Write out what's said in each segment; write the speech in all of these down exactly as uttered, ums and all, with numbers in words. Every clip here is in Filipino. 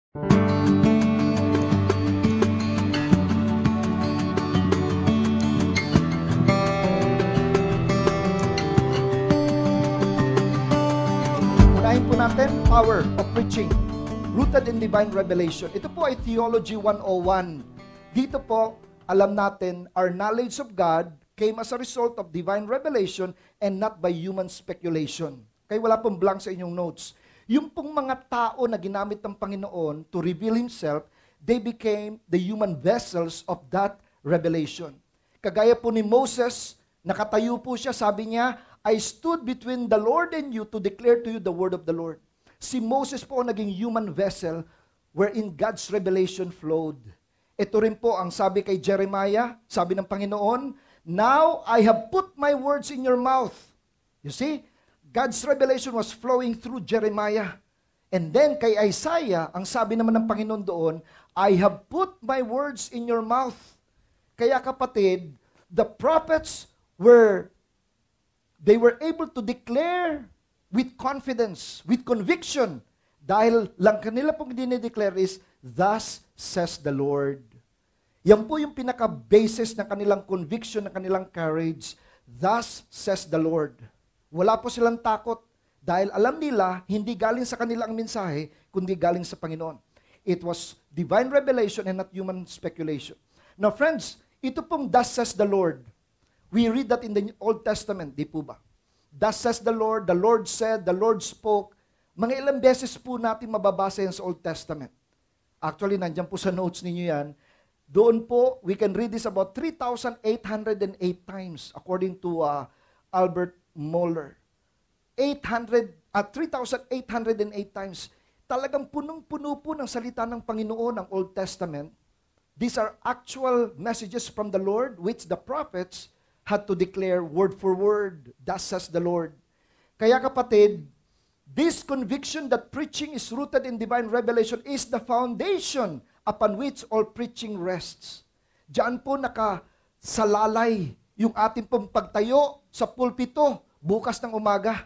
Unahin po natin, power of preaching, rooted in divine revelation. Ito po ay Theology one oh one. Dito po, alam natin, our knowledge of God came as a result of divine revelation and not by human speculation. Kaya wala pong blank sa inyong notes. Yung pong mga tao na ginamit ng Panginoon to reveal Himself, they became the human vessels of that revelation. Kagaya po ni Moses, nakatayo po siya, sabi niya, I stood between the Lord and you to declare to you the word of the Lord. Si Moses po naging human vessel wherein God's revelation flowed. Ito rin po ang sabi kay Jeremiah, sabi ng Panginoon, now I have put my words in your mouth. You see, God's revelation was flowing through Jeremiah. And then kay Isaiah, ang sabi naman ng Panginoon doon, I have put my words in your mouth. Kaya kapatid, the prophets were, they were able to declare with confidence, with conviction, dahil lang kanila pong dinideclare is, thus says the Lord. Yan po yung pinaka-basis ng kanilang conviction, ng kanilang courage, thus says the Lord. Wala po silang takot dahil alam nila hindi galing sa kanilang mensahe kundi galing sa Panginoon. It was divine revelation and not human speculation. Now friends, ito pong thus says the Lord. We read that in the Old Testament, di po ba? Thus says the Lord, the Lord said, the Lord spoke. Mga ilang beses po natin mababasa yan sa Old Testament. Actually, nandiyan po sa notes ninyo yan. Doon po, we can read this about three thousand eight hundred eight times according to uh, Albert Mohler. eight hundred at three thousand eight hundred eight times. Talagang punong-puno po ng salita ng Panginoon ang Old Testament. These are actual messages from the Lord which the prophets had to declare word for word. Thus says the Lord. Kaya kapatid, this conviction that preaching is rooted in divine revelation is the foundation upon which all preaching rests. Diyan po nakasalalay yung ating pong pagtayo sa pulpito bukas ng umaga.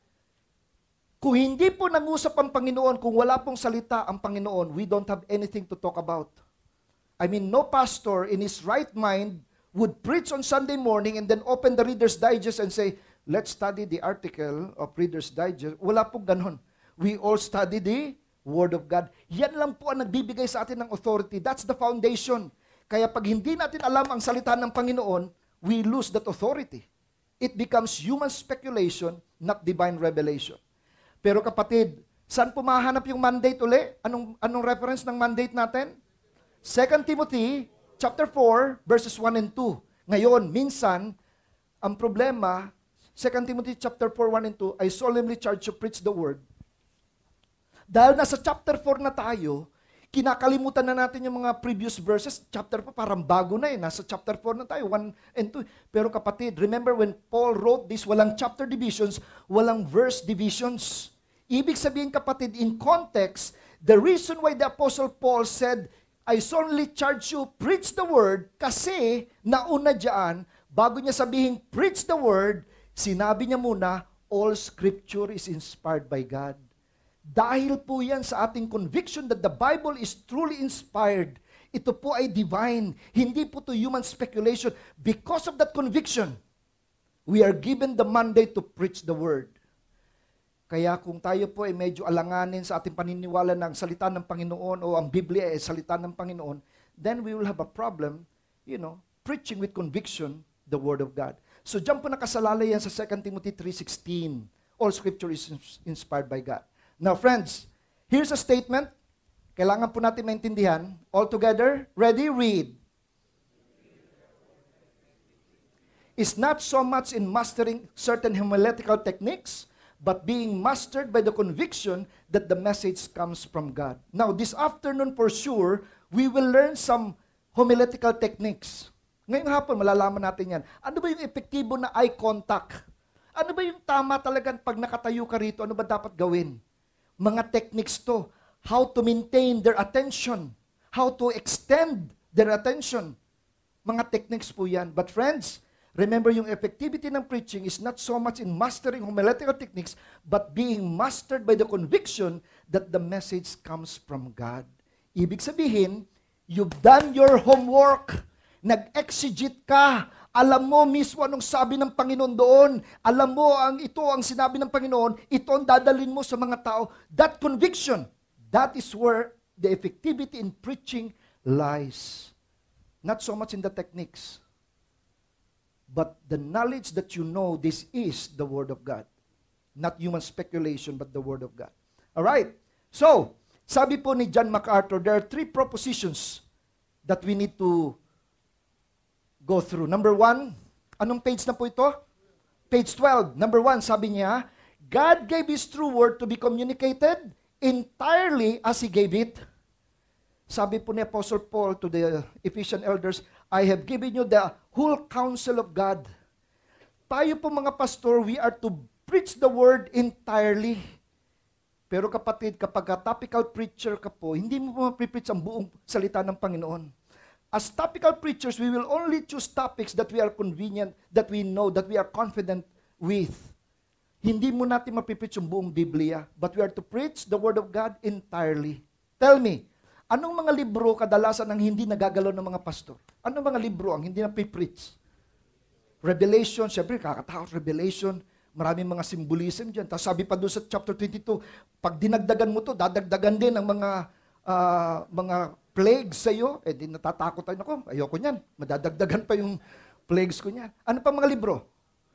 Kung hindi po nangusap ang Panginoon, kung wala pong salita ang Panginoon, we don't have anything to talk about. I mean, no pastor in his right mind would preach on Sunday morning and then open the Reader's Digest and say, let's study the article of Reader's Digest. Wala pong ganon. We all study the Word of God. Yan lang po ang nagbibigay sa atin ng authority. That's the foundation. Kaya pag hindi natin alam ang salita ng Panginoon, we lose that authority. It becomes human speculation, not divine revelation. Pero kapatid, saan po mahanap yung mandate uli? Anong, anong reference ng mandate natin? Second Timothy chapter four, verses one and two. Ngayon, minsan, ang problema, Second Timothy chapter four, one and two, I solemnly charge you preach the word. Dahil nasa chapter four na tayo, kinakalimutan na natin yung mga previous verses. Chapter four, parang bago na eh. Nasa chapter four na tayo, one and two. Pero kapatid, remember when Paul wrote this, walang chapter divisions, walang verse divisions. Ibig sabihin kapatid, in context, the reason why the Apostle Paul said, I solemnly charge you, preach the word, kasi nauna dyan, bago niya sabihin, preach the word, sinabi niya muna, all scripture is inspired by God. Dahil po yan sa ating conviction that the Bible is truly inspired, ito po ay divine, hindi po to human speculation. Because of that conviction, we are given the mandate to preach the word. Kaya kung tayo po ay medyo alanganin sa ating paniniwala ng salita ng Panginoon o ang Biblia ay salita ng Panginoon, then we will have a problem, you know, preaching with conviction the Word of God. So diyan po nakasalalay yan sa Second Timothy three sixteen. All scripture is inspired by God. Now friends, here's a statement. Kailangan po natin maintindihan. All together, ready, read. It's not so much in mastering certain homiletical techniques, but being mastered by the conviction that the message comes from God. Now, this afternoon for sure, we will learn some homiletical techniques. Ngayong hapon, malalaman natin yan. Ano ba yung epektibo na eye contact? Ano ba yung tama talagang pag nakatayo ka rito, ano ba dapat gawin? Mga techniques to. How to maintain their attention. How to extend their attention. Mga techniques po yan. But friends, Remember, yung effectivity ng preaching is not so much in mastering homiletical techniques, but being mastered by the conviction that the message comes from God. Ibig sabihin, you've done your homework. Nag-exegete ka. Alam mo mismo anong sabi ng Panginoon doon. Alam mo ang ito ang sinabi ng Panginoon. Ito ang dadalhin mo sa mga tao. That conviction, that is where the effectivity in preaching lies. Not so much in the techniques, but the knowledge that you know this is the Word of God. Not human speculation, but the Word of God. Alright? So, sabi po ni John MacArthur, there are three propositions that we need to go through. Number one, anong page na po ito? Page twelve. Number one, sabi niya, God gave His true word to be communicated entirely as He gave it. Sabi po ni Apostle Paul to the Ephesian elders, I have given you the whole counsel of God. Tayo po mga pastor, we are to preach the word entirely. Pero kapatid, kapag topical preacher ka po, hindi mo po mapipreach ang buong salita ng Panginoon. As topical preachers, we will only choose topics that we are convenient, that we know, that we are confident with. Hindi mo natin mapipreach ang buong Biblia, but we are to preach the Word of God entirely. Tell me, anong mga libro kadalasan ang hindi nagagalaw ng mga pastor? Anong mga libro ang hindi napipreach? Revelation, syempre kakatakot, Revelation, maraming mga symbolism dyan. Tapos sabi pa doon sa chapter twenty-two, pag dinagdagan mo to, dadagdagan din ang mga uh, mga plagues sa iyo, eh di natatakot tayo, ako, ayoko niyan, madadagdagan pa yung plagues ko niyan. Ano pa mga libro?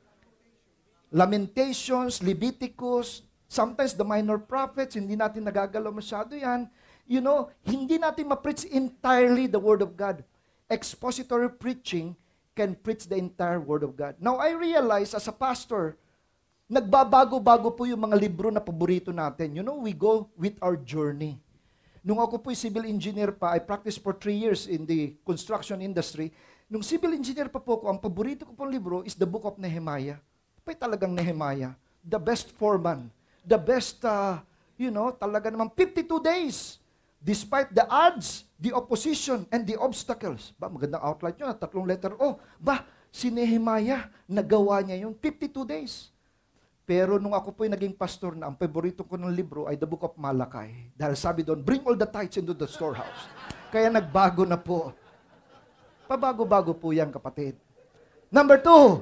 Lamentations, Leviticus, sometimes the minor prophets, hindi natin nagagalaw masyado yan. You know, hindi natin ma-preach entirely the Word of God. Expository preaching can preach the entire Word of God. Now, I realize as a pastor, nagbabago-bago po yung mga libro na paborito natin. You know, we go with our journey. Nung ako po'y civil engineer pa, I practiced for three years in the construction industry. Nung civil engineer pa po ko, ang paborito ko pong libro is the Book of Nehemiah. Pa'y talagang Nehemiah. The best foreman. The best, uh, you know, talaga naman fifty-two days. Despite the odds, the opposition, and the obstacles. Ba, magandang outline nyo, tatlong letter O. Ba, si Nehemiah, nagawa niya yun, fifty-two days. Pero nung ako po'y naging pastor na, ang paborito ko ng libro ay the Book of Malachi. Dahil sabi doon, bring all the tithes into the storehouse. Kaya nagbago na po. Pabago-bago po yan, kapatid. Number two,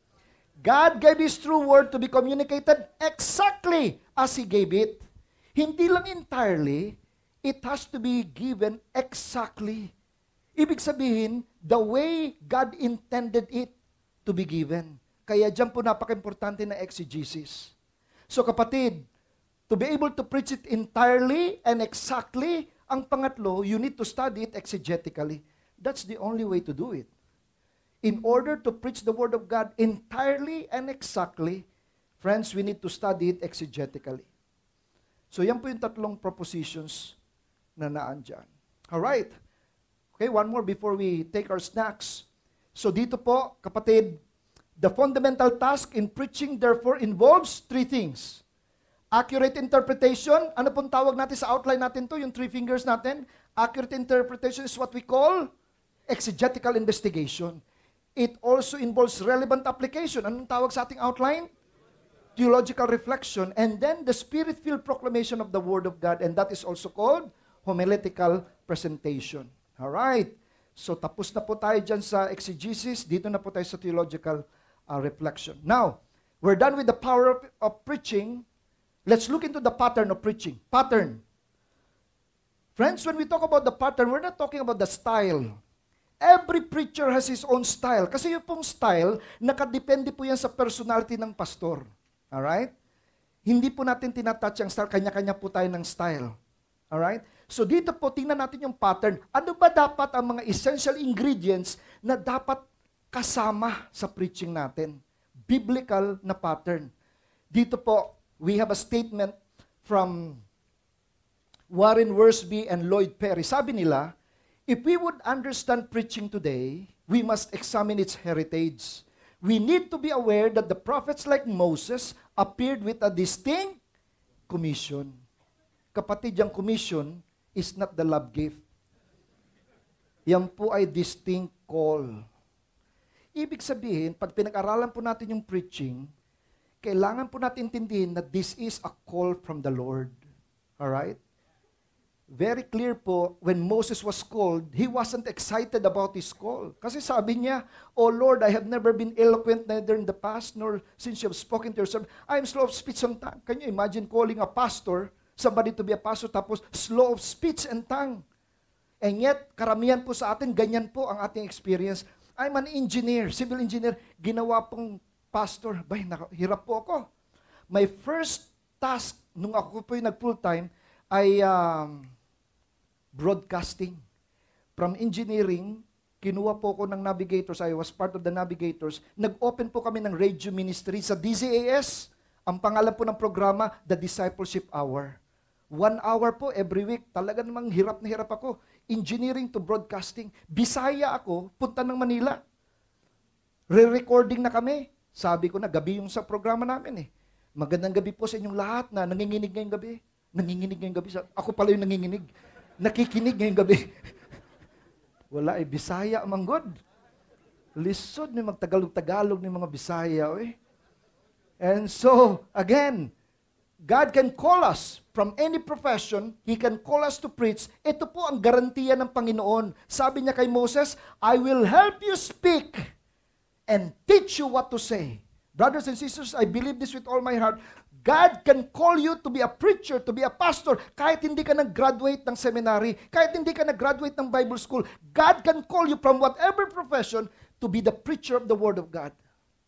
God gave His true word to be communicated exactly as He gave it. Hindi lang entirely, it has to be given exactly. Ibig sabihin, the way God intended it to be given. Kaya dyan po napaka-importante na exegesis. So kapatid, to be able to preach it entirely and exactly, ang pangatlo, you need to study it exegetically. That's the only way to do it. In order to preach the Word of God entirely and exactly, friends, we need to study it exegetically. So yan po yung tatlong propositions na naandyan. Alright. Okay, one more before we take our snacks. So dito po, kapatid, the fundamental task in preaching therefore involves three things. Accurate interpretation. Ano pong tawag natin sa outline natin to? Yung three fingers natin. Accurate interpretation is what we call exegetical investigation. It also involves relevant application. Anong tawag sa ating outline? Theological reflection. And then the spirit-filled proclamation of the Word of God. And that is also called homiletical presentation. Alright. So tapos na po tayo dyan sa exegesis. Dito na po tayo sa theological uh, reflection. Now, we're done with the power of, of preaching. Let's look into the pattern of preaching. Pattern. Friends, when we talk about the pattern, we're not talking about the style. Every preacher has his own style. Kasi yung pong style, nakadepende po yan sa personality ng pastor. Alright? Hindi po natin tinatouch ang style. Kanya-kanya po tayo ng style. Alright? So dito po, tingnan natin yung pattern. Ano ba dapat ang mga essential ingredients na dapat kasama sa preaching natin? Biblical na pattern. Dito po, we have a statement from Warren Wiersbe and Lloyd Perry. Sabi nila, if we would understand preaching today, we must examine its heritage. We need to be aware that the prophets like Moses appeared with a distinct commission. Kapatid, yung commission is not the love gift. Yan po ay distinct call. Ibig sabihin, pag pinag-aralan po natin yung preaching, kailangan po natin intindihin na this is a call from the Lord. Alright? Very clear po, when Moses was called, he wasn't excited about his call. Kasi sabi niya, "Oh Lord, I have never been eloquent neither in the past, nor since you have spoken to your servant. I am slow of speech and tongue." Can you imagine calling a pastor, somebody to be a pastor, tapos slow of speech and tongue? And yet, karamihan po sa atin, ganyan po ang ating experience. I'm an engineer, civil engineer, ginawa pong pastor. Bay, hirap po ako. My first task, nung ako po yung nag-full-time, ay um, broadcasting. From engineering, kinuha po ko ng navigators. I was part of the navigators. Nag-open po kami ng radio ministry sa D Z A S. Ang pangalan po ng programa, The Discipleship Hour. One hour po every week. Talaga namang hirap na hirap ako. Engineering to broadcasting. Bisaya ako, punta ng Manila. Re-recording na kami. Sabi ko na, gabi yung sa programa namin eh. Magandang gabi po sa inyong lahat na nanginginig ngayong gabi. Nanginginig ngayong gabi. Ako pala yung nanginginig. Nakikinig ngayong gabi. Wala eh, Bisaya amang God. Lisod ni magtagalog-tagalog ni mga Bisaya. Eh. And so, again, God can call us from any profession. He can call us to preach. Ito po ang garantiya ng Panginoon. Sabi niya kay Moses, "I will help you speak and teach you what to say." Brothers and sisters, I believe this with all my heart. God can call you to be a preacher, to be a pastor, kahit hindi ka nag-graduate ng seminary, kahit hindi ka nag-graduate ng Bible school. God can call you from whatever profession to be the preacher of the Word of God.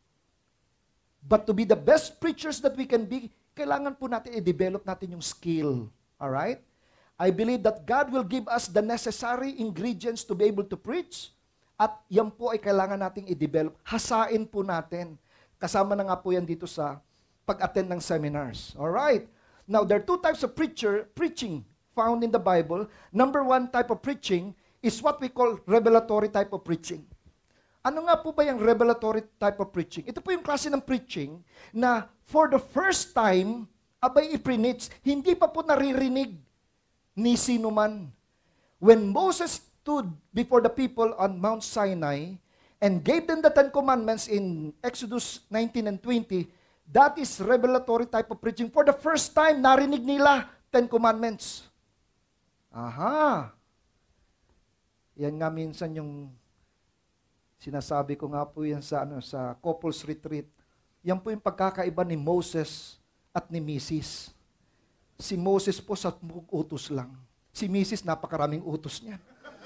But to be the best preachers that we can be, kailangan po natin i-develop natin yung skill. Alright? I believe that God will give us the necessary ingredients to be able to preach. At yan po ay kailangan nating i-develop. Hasain po natin. Kasama na nga po yan dito sa pag-attend ng seminars. Alright? Now, there are two types of preacher, preaching found in the Bible. Number one type of preaching is what we call revelatory type of preaching. Ano nga po ba yung revelatory type of preaching? Ito po yung klase ng preaching na for the first time, abay iprinits, hindi pa po naririnig ni sino man. When Moses stood before the people on Mount Sinai and gave them the Ten Commandments in Exodus nineteen and twenty, that is revelatory type of preaching. For the first time, narinig nila Ten Commandments. Aha! Yan nga minsan yung sinasabi ko nga po yan sa, ano, sa couples retreat. Yan po yung pagkakaiba ni Moses at ni Missus Si Moses po sa utos lang. Si Missus napakaraming utos niya.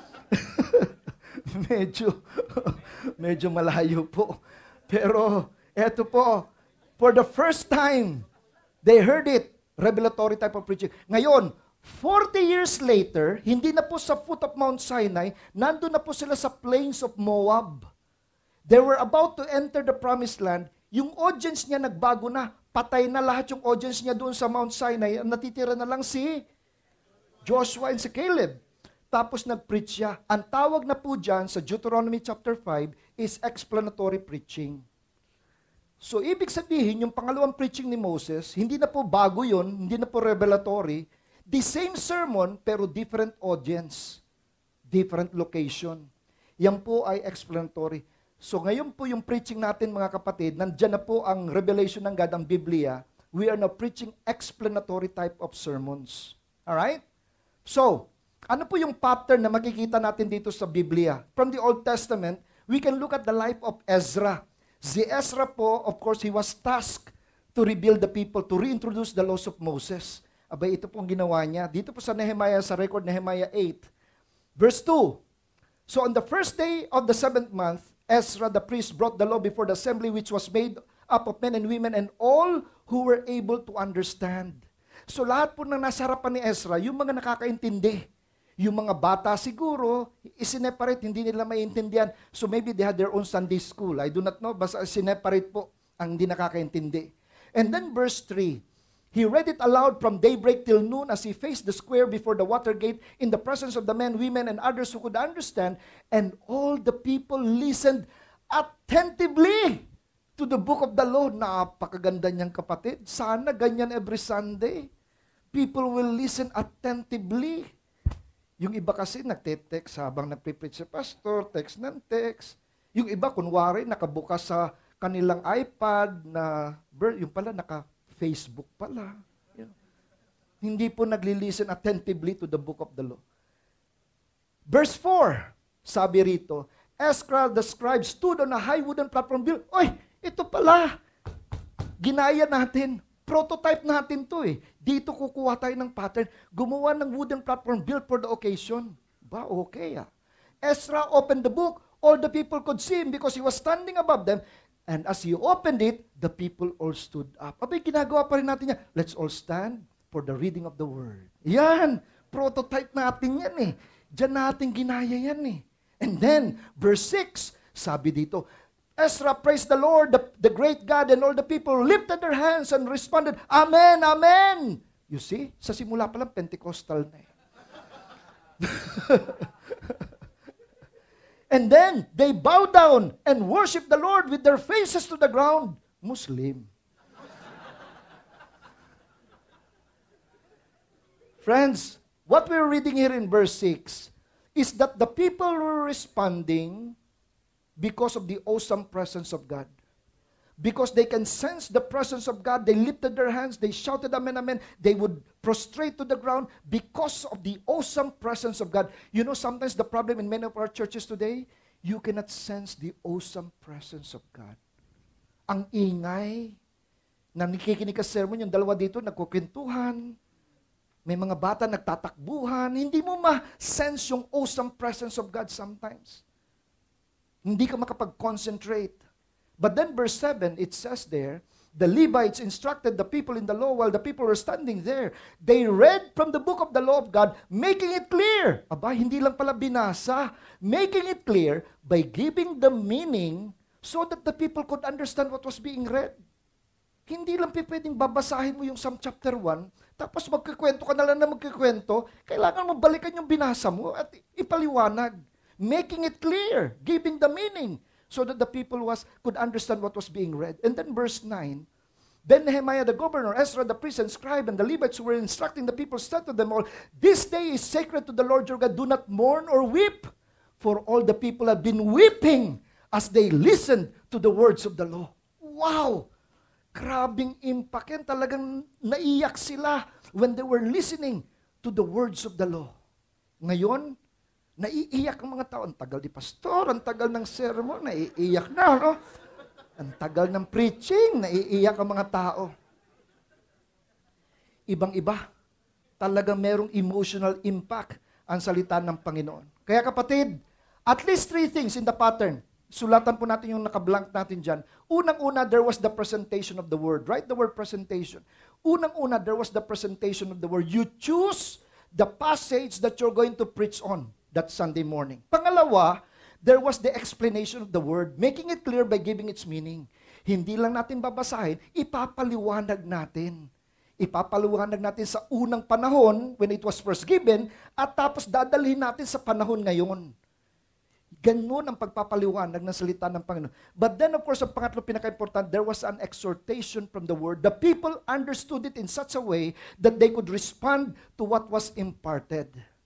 medyo, medyo malayo po. Pero, eto po, for the first time, they heard it. Revelatory type of preaching. Ngayon, forty years later, hindi na po sa foot of Mount Sinai, nandun na po sila sa plains of Moab. They were about to enter the promised land. Yung audience niya nagbago na. Patay na lahat yung audience niya doon sa Mount Sinai. Natitira na lang si Joshua and si Caleb. Tapos nag-preach siya. Ang tawag na po dyan sa Deuteronomy chapter five is explanatory preaching. So, ibig sabihin, yung pangalawang preaching ni Moses, hindi na po bago yun, hindi na po revelatory. The same sermon, pero different audience, different location. Yan po ay explanatory. So ngayon po yung preaching natin mga kapatid, nandyan na po ang revelation ng God, ang Biblia. We are now preaching explanatory type of sermons. Alright? So, ano po yung pattern na makikita natin dito sa Biblia? From the Old Testament, we can look at the life of Ezra. Si Ezra po, of course, he was tasked to rebuild the people, to reintroduce the laws of Moses. Abay, ito pong ginawa niya. Dito po sa Nehemiah, sa record Nehemiah eight. Verse two. So on the first day of the seventh month, Ezra the priest brought the law before the assembly, which was made up of men and women and all who were able to understand. So lahat po na nasa harapan ni Ezra, yung mga nakakaintindi. Yung mga bata siguro, isineparate, hindi nila maintindihan. So maybe they had their own Sunday school. I do not know, basta sineparate po ang hindi nakakaintindi. And then verse three. He read it aloud from daybreak till noon as he faced the square before the water gate in the presence of the men, women, and others who could understand. And all the people listened attentively to the book of the law. Napakaganda niyang kapatid. Sana ganyan every Sunday. People will listen attentively. Yung iba kasi nagte-text habang nagpipreach sa pastor, text ng text. Yung iba, kunwari, nakabukas sa kanilang iPad na, yung pala, naka-Facebook pala. You know, hindi po nagli-listen attentively to the book of the law. Verse four, sabi rito, Ezra the scribe stood on a high wooden platform built. Oy, ito pala. Ginaya natin. Prototype natin to eh. Dito kukuha tayo ng pattern. Gumawa ng wooden platform built for the occasion. Ba, okay ah. Ezra opened the book. All the people could see him because he was standing above them. And as he opened it, the people all stood up. Abay, ginagawa pa rin natin yan. Let's all stand for the reading of the word. Yan. Prototype natin yan eh. Diyan natin ginaya yan eh. And then, verse six, sabi dito, Ezra praised the Lord, the, the great God, and all the people lifted their hands and responded, Amen, Amen. You see, sa simula pa lang, Pentecostal na eh. And then, they bowed down and worshiped the Lord with their faces to the ground. Muslim. Friends, what we're reading here in verse six is that the people were responding because of the awesome presence of God. Because they can sense the presence of God, they lifted their hands, they shouted amen, amen. They would prostrate to the ground because of the awesome presence of God. You know, sometimes the problem in many of our churches today, you cannot sense the awesome presence of God. Ang ingay, na nakikinig ka sa sermon, yung dalawa dito, nagkukwentuhan, may mga bata nagtatakbuhan, hindi mo ma-sense yung awesome presence of God sometimes. Hindi ka makapag-concentrate. But then verse seven, it says there, the Levites instructed the people in the law while the people were standing there. They read from the book of the law of God, making it clear. Aba, hindi lang pala binasa. Making it clear by giving the meaning so that the people could understand what was being read. Hindi lang pwedeng babasahin mo yung Psalm chapter one, tapos magkikwento ka na lang na magkikwento, kailangan mo balikan yung binasa mo at ipaliwanag. Making it clear, giving the meaning, so that the people was could understand what was being read. And then verse nine, then Nehemiah the governor, Ezra the priest and scribe, and the Levites who were instructing the people said to them all, this day is sacred to the Lord your God. Do not mourn or weep, for all the people have been weeping as they listened to the words of the law. Wow! Grabing impact yan. Talagang naiyak sila when they were listening to the words of the law. Ngayon, naiiyak ang mga tao. Ang tagal di pastor, ang tagal ng sermon, naiiyak na, no? Ang tagal ng preaching, naiiyak ang mga tao. Ibang-iba. Talagang merong emotional impact ang salita ng Panginoon. Kaya kapatid, at least three things in the pattern. Sulatan po natin yung nakablank natin dyan. Unang-una, there was the presentation of the word. Write the word presentation. Unang-una, there was the presentation of the word. You choose the passage that you're going to preach on that Sunday morning. Pangalawa, there was the explanation of the word, making it clear by giving its meaning. Hindi lang natin babasahin, ipapaliwanag natin. Ipapaliwanag natin sa unang panahon, when it was first given, at tapos dadalhin natin sa panahon ngayon. Ganun ang pagpapaliwanag ng salita ng Panginoon. But then, of course, ang pangatlo pinaka-important, there was an exhortation from the word. The people understood it in such a way that they could respond to what was imparted.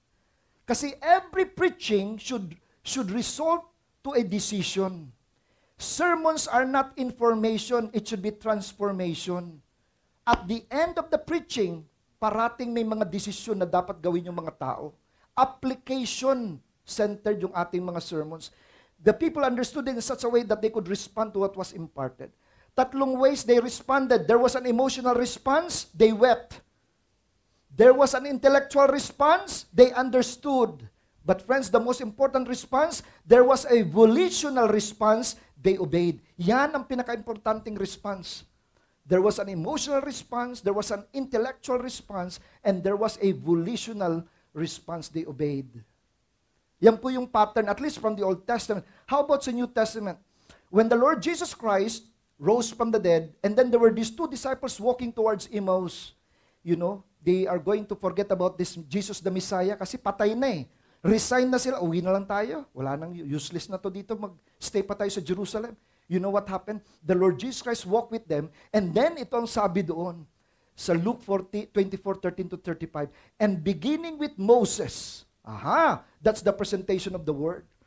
Kasi every preaching should, should result to a decision. Sermons are not information, it should be transformation. At the end of the preaching, parating may mga desisyon na dapat gawin yung mga tao. Application centered yung ating mga sermons. The people understood it in such a way that they could respond to what was imparted. Tatlong ways they responded. There was an emotional response, they wept. There was an intellectual response, they understood. But friends, the most important response, there was a volitional response, they obeyed. Yan ang pinaka-importanting response. There was an emotional response, there was an intellectual response, and there was a volitional response, they obeyed. Yan po yung pattern, at least from the Old Testament. How about the New Testament? When the Lord Jesus Christ rose from the dead, and then there were these two disciples walking towards Emmaus, you know, they are going to forget about this Jesus the Messiah kasi patay na eh. Resign na sila, uwi na lang tayo. Wala nang, useless na to dito, mag-stay pa tayo sa Jerusalem. You know what happened? The Lord Jesus Christ walked with them, and then ito ang sabi doon, sa Luke forty, twenty-four, thirteen to thirty-five, and beginning with Moses. Aha, that's the presentation of the word.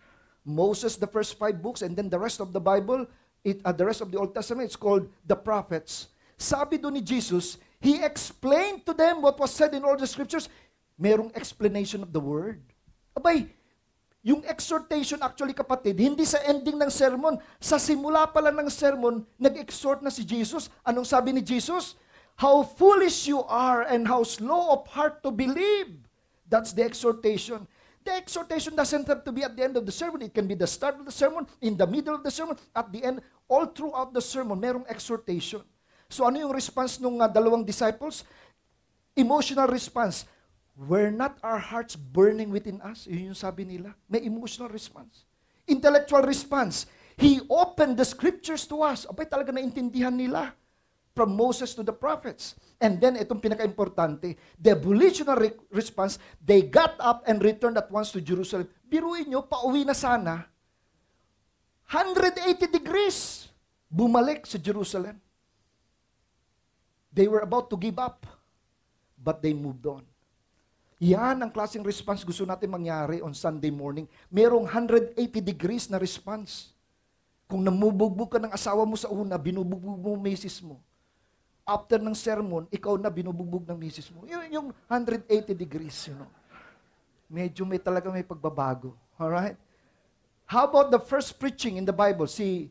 Moses, the first five books, and then the rest of the Bible, it, uh, the rest of the Old Testament, it's called the prophets. Sabi doon ni Jesus, He explained to them what was said in all the scriptures. Merong explanation of the word. Abay, yung exhortation actually, kapatid, hindi sa ending ng sermon. Sa simula pala ng sermon, nag-exhort na si Jesus. Anong sabi ni Jesus? How foolish you are and how slow of heart to believe. That's the exhortation. The exhortation doesn't have to be at the end of the sermon. It can be the start of the sermon, in the middle of the sermon, at the end, all throughout the sermon, merong exhortation. So ano yung response ng uh, dalawang disciples? Emotional response. Were not our hearts burning within us? Yun yung sabi nila. May emotional response. Intellectual response. He opened the scriptures to us. Abay, talaga naintindihan nila. From Moses to the prophets. And then, itong pinaka-importante, the volitional re- response, they got up and returned at once to Jerusalem. Biruin nyo, pauwi na sana. one hundred eighty degrees. Bumalik sa Jerusalem. They were about to give up. But they moved on. Yan ang klaseng response gusto natin mangyari on Sunday morning. Merong one hundred eighty degrees na response. Kung namubugbog ka ng asawa mo sa una, binubugbog mo misis mo. After ng sermon, ikaw na binubugbog ng misis mo. Yung, yung one hundred eighty degrees, you know. Medyo may talaga may pagbabago. Alright? How about the first preaching in the Bible? Si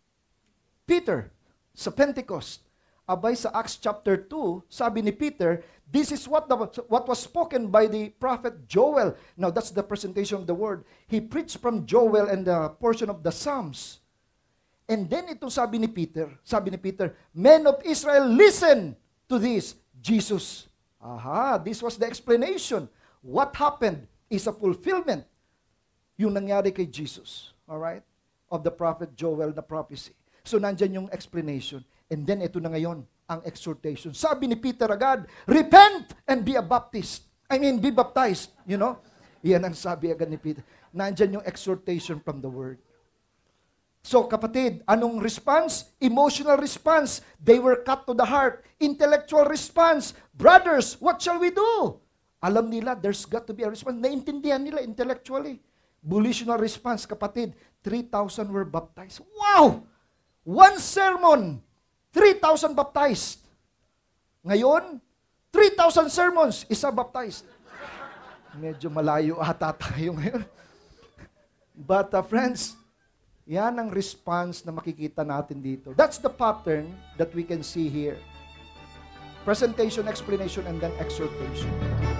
Peter, sa Pentecost. Abay sa Acts chapter two, sabi ni Peter, this is what, the, what was spoken by the prophet Joel. Now, that's the presentation of the word. He preached from Joel and the portion of the Psalms. And then ito sabi ni Peter, sabi ni Peter, men of Israel, listen to this, Jesus. Aha, this was the explanation. What happened is a fulfillment. Yung nangyari kay Jesus, all right, of the prophet Joel na prophecy. So nandyan yung explanation. And then ito na ngayon, ang exhortation. Sabi ni Peter agad, repent and be a Baptist. I mean, be baptized, you know. Yan ang sabi agad ni Peter. Nandyan yung exhortation from the word. So kapatid, anong response? Emotional response. They were cut to the heart. Intellectual response. Brothers, what shall we do? Alam nila, there's got to be a response. Naintindihan nila intellectually. Volitional response, kapatid. three thousand were baptized. Wow! One sermon, three thousand baptized. Ngayon, three thousand sermons, isa baptized. Medyo malayo ata tayo ngayon. But uh, friends, yan ang response na makikita natin dito. That's the pattern that we can see here. Presentation, explanation, and then exhortation.